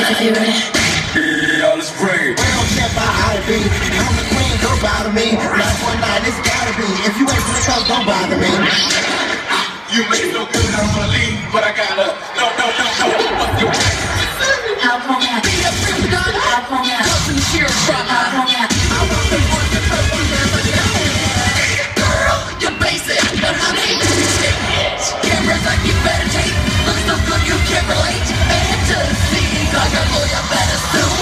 Yeah, let's bring it. We don't care about how to be. I'm the queen, don't bother me. Last one night, it's gotta be. If you ain't finna come, don't bother me. You make it no good, I don't wanna leave, but I gotta. No. What's your name? How come I be a free gun? How come I come from here from? How come I want the one to put one there, girl, you're basic, but I need to stick it. Cameras like you better take. Look so good you can't relate. And to see, like a lawyer better sue.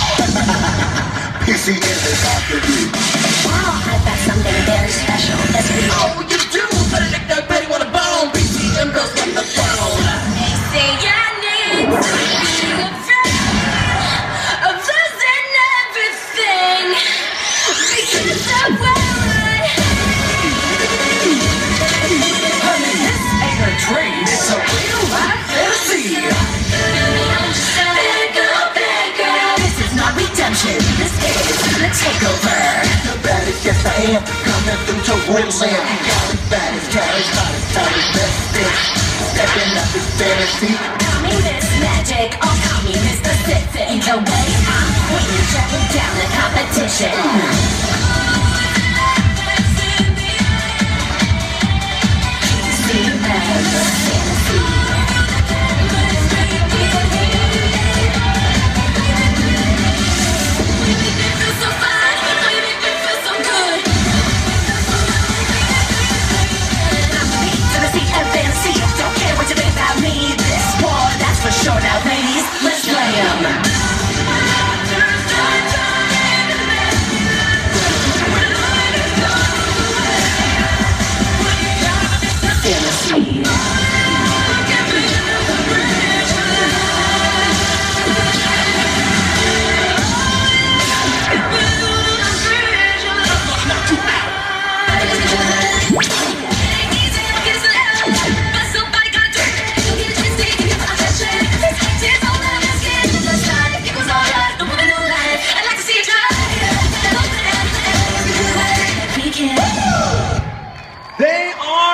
PCM is after you. I've got something very special. That's me. Oh, you do? Better nick that Betty want a bone. PCM goes from the phone. They say I need to be afraid of losing everything because I wear it. Honey, this ain't a dream. It's a real life fantasy. This is not redemption. This is the takeover. The baddest, yes I am. Coming through to Woodland. Carry baddest, carry best. Stepping up this fantasy. Call me Miss Magic, or call me Mr. Sexy. Either way, I'm queen, shutting down the competition.